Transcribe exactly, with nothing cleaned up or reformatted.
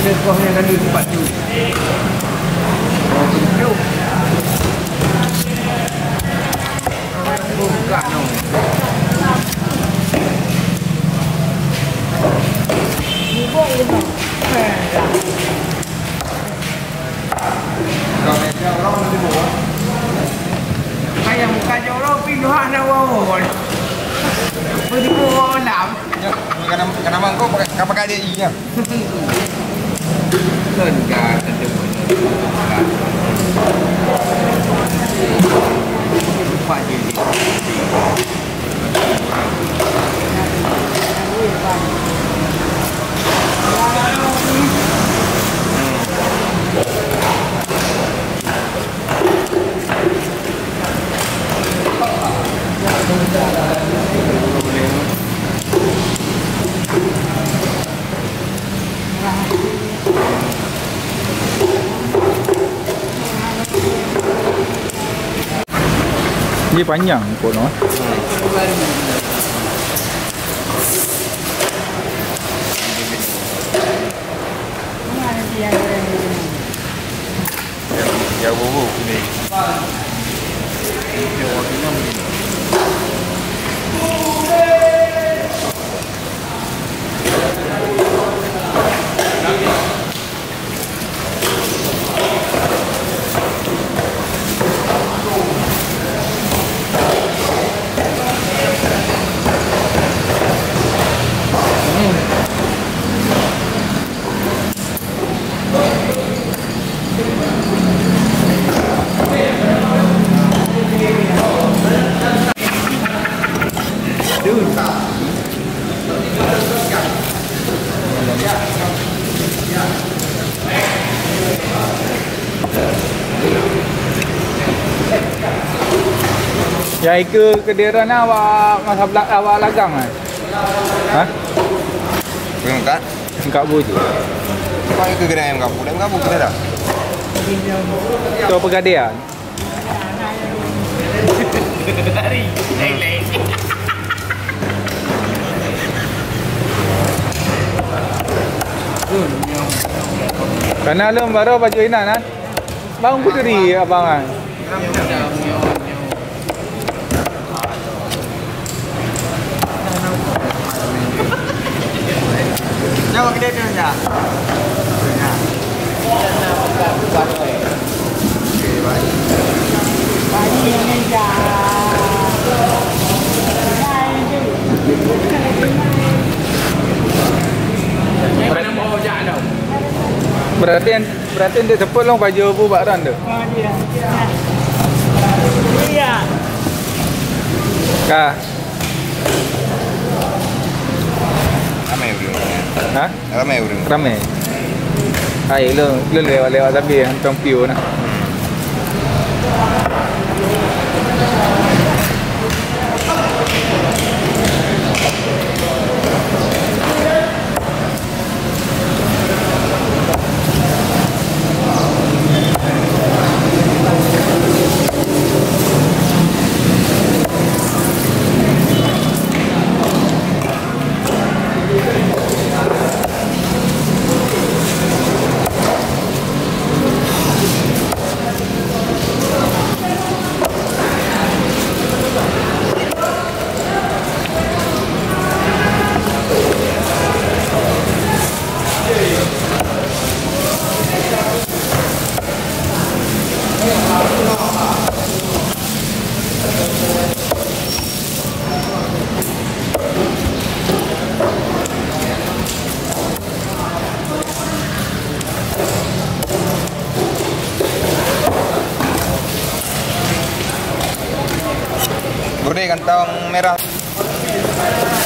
Lekohnya kan di tempat tu. Oh, tunjuk. Buka no. Buat je bang. Eh, dah. Kau meja orang nanti bawa. Ayam buka jorok pindah nak bawa. Pergi bawa lam. Ya, kena kena mangkok pakai kau pakai dia i-nya. Lên cả tình dục phải gì gì Dia panjang pun no. Mana dia goreng ni? Ya bubuk ni. Ya ke kediran awak masa belak awak lagang kan? Ha? Pengkat. Engkau bu je. Kau ke kedai ayam kampung, ayam kampung kita dah. Tu Pegadaian. Lari, leng-leng. Karena lu baru baju inan kan? Bang puteri abang kan? Jauh kedai tu dah. Bagi ni dah. Mana mau jalan? Berarti berarti dia seput long baju bu bakran tu. Oh dia. Iya. Ka. Ramai urang. Ha? Ramai urang. Ramai. Hai lu lu lewat-lewat tapi hantam piu nah. Gurih kantong merah.